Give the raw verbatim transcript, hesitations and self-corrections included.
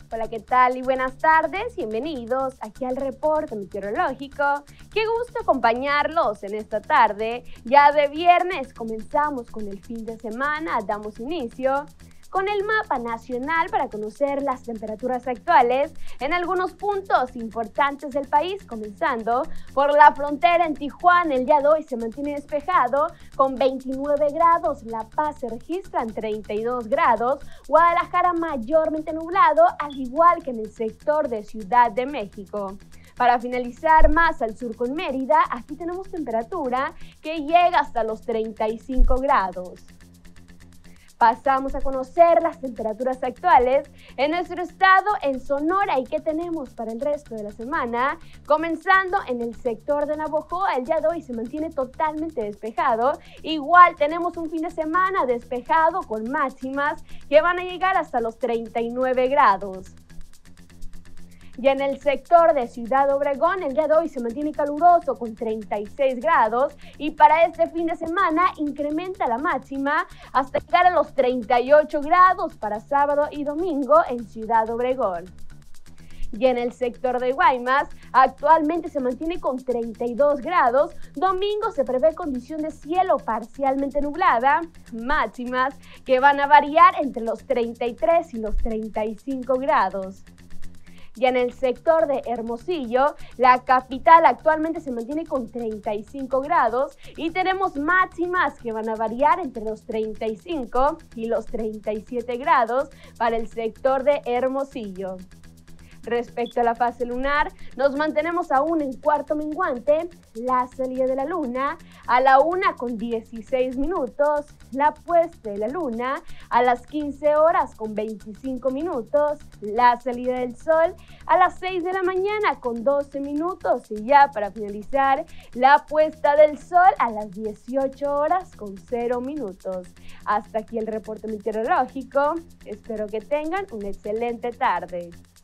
Hola, ¿qué tal? Y buenas tardes, bienvenidos aquí al reporte meteorológico. Qué gusto acompañarlos en esta tarde. Ya de viernes comenzamos con el fin de semana, damos inicio con el mapa nacional para conocer las temperaturas actuales en algunos puntos importantes del país, comenzando por la frontera en Tijuana. El día de hoy se mantiene despejado con veintinueve grados, La Paz se registran treinta y dos grados, Guadalajara mayormente nublado, al igual que en el sector de Ciudad de México. Para finalizar más al sur con Mérida, aquí tenemos temperatura que llega hasta los treinta y cinco grados. Pasamos a conocer las temperaturas actuales en nuestro estado, en Sonora, y qué tenemos para el resto de la semana. Comenzando en el sector de Navojoa, el día de hoy se mantiene totalmente despejado. Igual tenemos un fin de semana despejado con máximas que van a llegar hasta los treinta y nueve grados. Y en el sector de Ciudad Obregón, el día de hoy se mantiene caluroso con treinta y seis grados y para este fin de semana incrementa la máxima hasta llegar a los treinta y ocho grados para sábado y domingo en Ciudad Obregón. Y en el sector de Guaymas, actualmente se mantiene con treinta y dos grados, domingo se prevé condición de cielo parcialmente nublada, máximas que van a variar entre los treinta y tres y los treinta y cinco grados. Y en el sector de Hermosillo, la capital actualmente se mantiene con treinta y cinco grados y tenemos máximas que van a variar entre los treinta y cinco y los treinta y siete grados para el sector de Hermosillo. Respecto a la fase lunar, nos mantenemos aún en cuarto menguante, la salida de la luna a la una con dieciséis minutos, la puesta de la luna a las quince horas con veinticinco minutos, la salida del sol a las seis de la mañana con doce minutos y ya para finalizar, la puesta del sol a las dieciocho horas con cero minutos. Hasta aquí el reporte meteorológico, espero que tengan una excelente tarde.